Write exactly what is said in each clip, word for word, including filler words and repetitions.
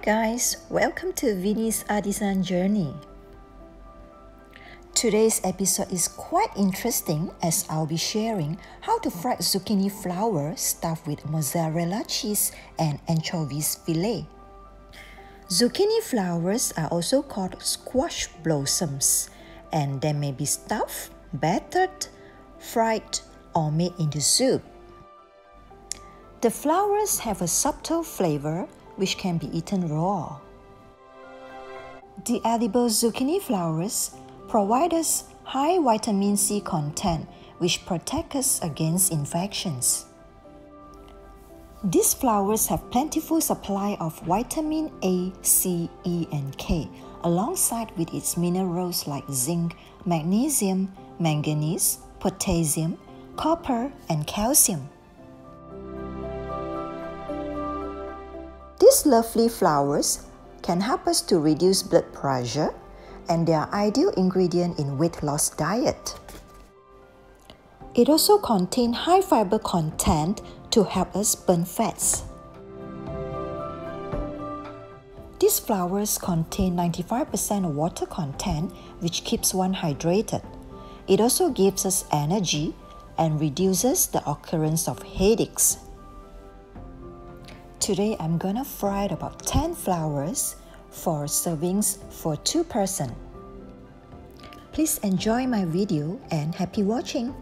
guys, welcome to Vinnie's Artisan Journey. Today's episode is quite interesting as I'll be sharing how to fry zucchini flower stuffed with mozzarella cheese and anchovies fillet. Zucchini flowers are also called squash blossoms, and they may be stuffed, battered, fried, or made into soup. The flowers have a subtle flavor which can be eaten raw. The edible zucchini flowers provide us high vitamin C content which protect us against infections. These flowers have plentiful supply of vitamin A, C, E, and K, alongside with its minerals like zinc, magnesium, manganese, potassium, copper, and calcium. These lovely flowers can help us to reduce blood pressure, and they are ideal ingredient in weight loss diet. It also contains high fiber content to help us burn fats. These flowers contain ninety-five percent water content, which keeps one hydrated. It also gives us energy and reduces the occurrence of headaches. Today I'm gonna fry about ten flowers for servings for two person. Please enjoy my video and happy watching!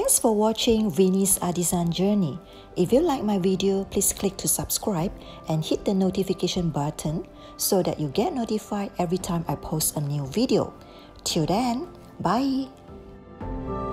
Thanks for watching Vinnie's Artisan Journey. If you like my video, please click to subscribe and hit the notification button so that you get notified every time I post a new video. Till then, bye!